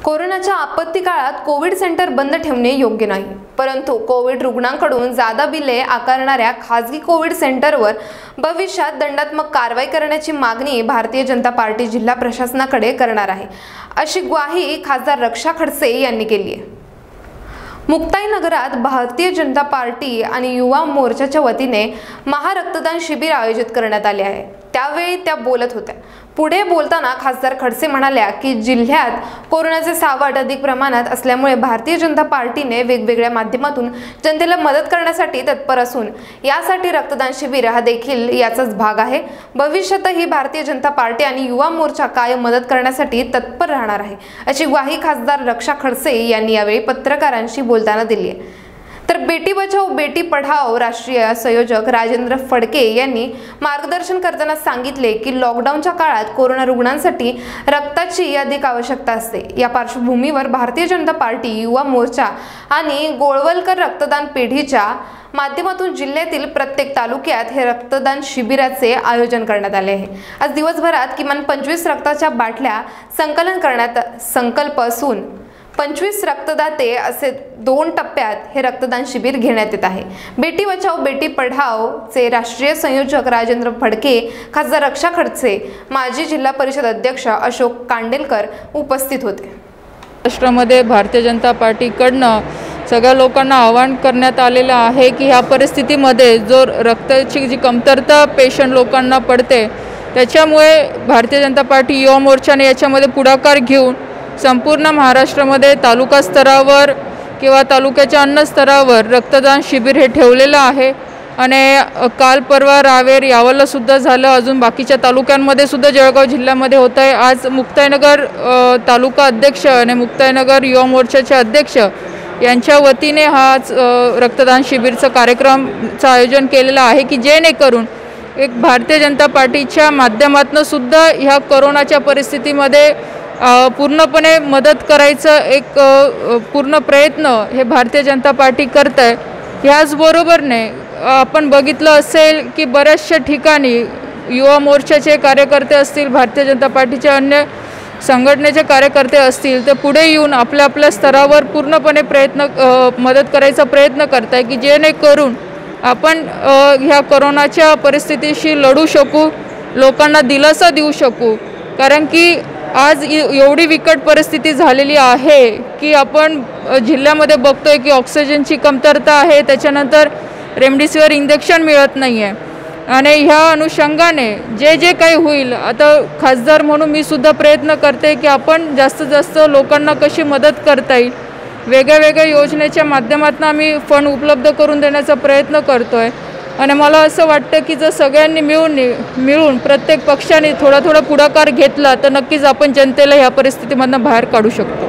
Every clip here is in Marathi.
कोरोनाच्या आपत्ती काळात कोविड सेंटर बंद ठेवणे योग्य नाही, परंतु कोविड रुग्णांकडून जादा बिले आकारणाऱ्या खासगी कोविड सेंटरवर भविष्यात दंडात्मक कारवाई करण्याची मागणी भारतीय जनता पार्टी जिल्हा प्रशासनाकडे करणार आहे, अशी ग्वाही खासदार रक्षा खडसे यांनी केली आहे। मुक्ताई नगरात भारतीय जनता पार्टी आणि युवा मोर्चाच्या वतीने महारक्तदान शिबिर आयोजित करण्यात आले आहे। त्यावेळी त्या बोलत होत्या। पुढे बोलताना खासदार खडसे म्हणाल्या की जिल्ह्यात कोरोनाचे सावट अधिक प्रमाणात असल्यामुळे भारतीय जनता पार्टीने वेगवेगळ्या माध्यमातून जनतेला मदत करण्यासाठी तत्पर असून यासाठी रक्तदान शिबिर हा देखील याचाच भाग आहे। भविष्यातही भारतीय जनता पार्टी आणि युवा मोर्चा कायम मदत करण्यासाठी तत्पर राहणार आहे, अशी ग्वाही खासदार रक्षा खडसे यांनी यावेळी पत्रकारांशी बोलताना दिली आहे। तर बेटी बचाओ बेटी पढाओ राष्ट्रीय संयोजक राजेंद्र फडके यांनी मार्गदर्शन करताना सांगितले की लॉकडाऊनच्या काळात कोरोना रुग्णांसाठी रक्ताची अधिक आवश्यकता असते। या पार्श्वभूमीवर भारतीय जनता पार्टी, युवा मोर्चा आणि गोळवलकर रक्तदान पेढीच्या माध्यमातून जिल्ह्यातील प्रत्येक तालुक्यात हे रक्तदान शिबिराचे आयोजन करण्यात आले आहे। आज दिवसभरात किमान 25 रक्ताच्या बाटल्या संकलन करण्यात संकल्प असून 25 रक्तदाते असे 2 टप्प्यात हे रक्तदान शिबिर घेण्यात येत आहे। बेटी बचाओ बेटी पढाओ चे राष्ट्रीय संयोजक राजेंद्र फडके, खासदार रक्षा खडसे, माजी जिल्हा परिषद अध्यक्ष अशोक कांडेलकर उपस्थित होते। महाराष्ट्रामध्ये भारतीय जनता पार्टीकडनं सगळ्या लोकांना आवाहन करण्यात आलेलं आहे की ह्या परिस्थितीमध्ये जो रक्ताची जी कमतरता पेशंट लोकांना पडते, त्याच्यामुळे भारतीय जनता पार्टी, युवा मोर्चाने याच्यामध्ये पुढाकार घेऊन संपूर्ण महाराष्ट्रामध्ये तालुका स्तरावर किंवा तालुक्याच्या अन्य स्तरावर रक्तदान शिबिर हे ठेवलेलं आहे। आणि काल परवा रावेर यावला सुद्धा झालं, अजून बाकीच्या तालुक्यांमध्ये सुद्धा जळगाव जिल्ह्यामध्ये होत आहे। आज मुक्ताईनगर तालुका अध्यक्ष आणि मुक्ताईनगर युवा मोर्चाचे अध्यक्ष यांच्या वतीने हा रक्तदान शिबिरचा कार्यक्रमचं आयोजन केलेलं आहे की जेणेकरून एक भारतीय जनता पार्टीच्या माध्यमातून सुद्धा ह्या कोरोनाच्या परिस्थितीमध्ये पूर्णपणे मदत करायचं एक पूर्ण प्रयत्न हे भारतीय जनता पार्टी करत आहे। ह्याचबरोबरने आपण बघितलं असेल की बऱ्याचशा ठिकाणी युवा मोर्चाचे कार्यकर्ते असतील, भारतीय जनता पार्टीचे अन्य संघटनेचे कार्यकर्ते असतील, ते पुढे येऊन आपल्या आपल्या स्तरावर पूर्णपणे मदत करायचा प्रयत्न करत आहे की जेणेकरून आपण ह्या कोरोनाच्या परिस्थितीशी लढू शकू, लोकांना दिलासा देऊ शकू। कारण की आज एवढी विकट परिस्थिती झालेली आहे की आपण जिल्ह्यामध्ये बघतोय की ऑक्सिजनची कमतरता आहे, त्याच्यानंतर रेमडेसिवीर इंजेक्शन मिळत नाही आहे। आणि ह्या अनुषंगाने जे काही होईल, आता खासदार म्हणून मी सुद्धा प्रयत्न करते की आपण जास्तीत जास्त लोकांना कशी मदत करता येईल, वेगळ्या योजनेच्या माध्यमातून आम्ही फंड उपलब्ध करून देण्याचा प्रयत्न करतोय। आणि मला असं वाटतं की जर सगळ्यांनी मिळून प्रत्येक पक्षाने थोडा पुढाकार घेतला तर नक्कीच आपण जनतेला ह्या परिस्थितीमधून बाहेर काढू शकतो।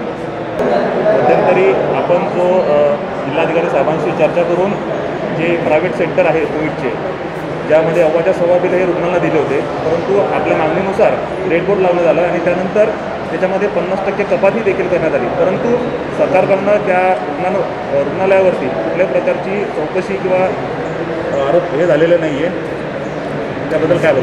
मध्यंतरी आपण जो जिल्हाधिकारी साहेबांशी चर्चा करून जे प्रायव्हेट सेंटर आहे कोविडचे, ज्यामध्ये 1.25 बिल हे रुग्णांना दिले होते, परंतु आपल्या मागणीनुसार रेड बोर्ड लावण्यात आलं आणि त्यानंतर त्याच्यामध्ये 50% कपाती देखील करण्यात आली, परंतु सरकारकडनं त्या रुग्णालयावरती कुठल्याही प्रकारची चौकशी किंवा आरोप हे झालेले नाही आहे। त्याबद्दल काय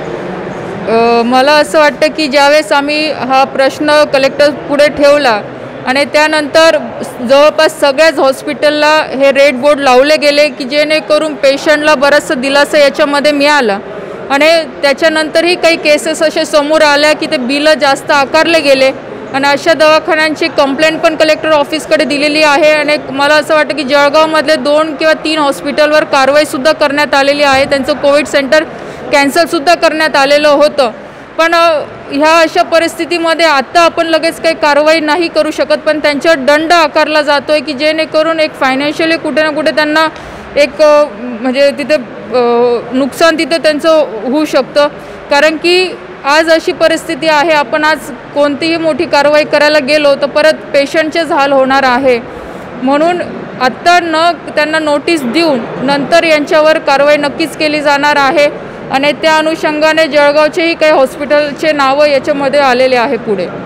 बोलाल? मला असं वाटतं की ज्यावेळेस आम्ही हा प्रश्न कलेक्टर पुढे ठेवला आणि त्यानंतर जवळपास सगळ्याच हॉस्पिटलला हे रेड बोर्ड लावले गेले की जेणेकरून पेशंटला बराचसा दिलासा याच्यामध्ये मिळाला। आणि त्याच्यानंतरही काही केसेस असे समोर आल्या की ते बिलं जास्त आकारले गेले आणि अशा दवाखान्यांची कंप्लेंट पण कलेक्टर ऑफिसकडे दिलेली आहे। आणि मला असं वाटतं की जळगावमधले 2 किंवा 3 हॉस्पिटलवर कारवाईसुद्धा करण्यात आलेली आहे, त्यांचं कोविड सेंटर कॅन्सलसुद्धा करण्यात आलेलं होतं। पण ह्या अशा परिस्थितीमध्ये आता आपण लगेच काही कारवाई नाही करू शकत, पण त्यांच्यावर दंड आकारला जातो आहे की जेणेकरून एक फायनान्शियली कुठे ना कुठे त्यांना एक म्हणजे तिथे नुकसान तिथे त्यांचं होऊ शकतं। कारण की आज अशी परिस्थिती आहे, आपण आज कोणतीही मोठी कारवाई करायला गेलो तर परत पेशंटचेच हाल होणार आहे। म्हणून आत्ता त्यांना नोटीस देऊन नंतर यांच्यावर कारवाई नक्कीच केली जाणार आहे। आणि त्या अनुषंगाने जळगावचेही काही हॉस्पिटलचे नावं याच्यामध्ये आलेले आहे पुढे।